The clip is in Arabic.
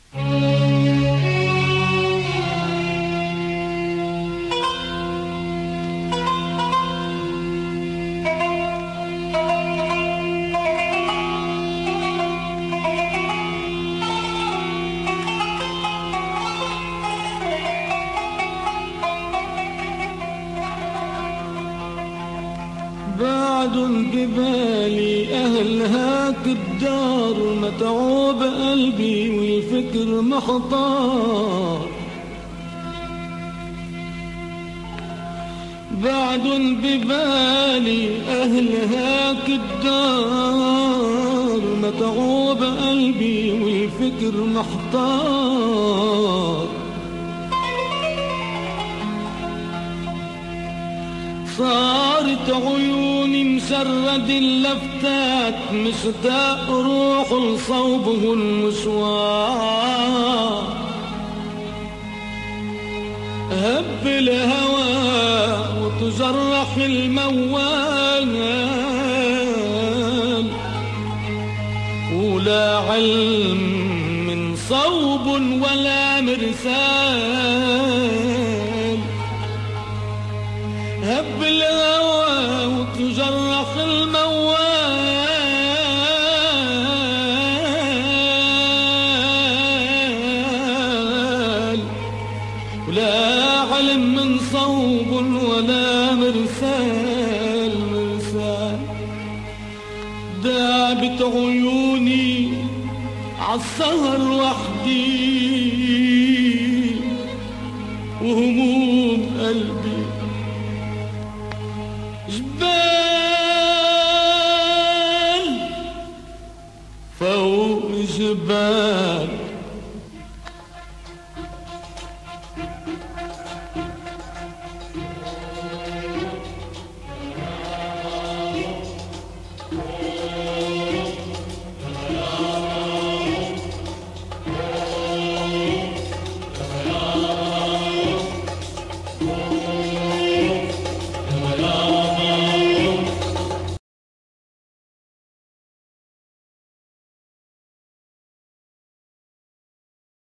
بعد ببالي أهلها كالدار، متعوب قلبي والفكر محتار. بعد ببالي أهلها كالدار، متعوب قلبي والفكر محتار. صارت عيوني مسرد اللفتات، مشتاق روح لصوبه المشوار. هب الهوى وتجرح الموال، ولا علم من صوب ولا مرسال. هب الهوى وتجرح الموال، ولا علم من صوب ولا مرسال. دابت عيوني عالسهر وحدي، وهموم قلبي جبال فوق جبال.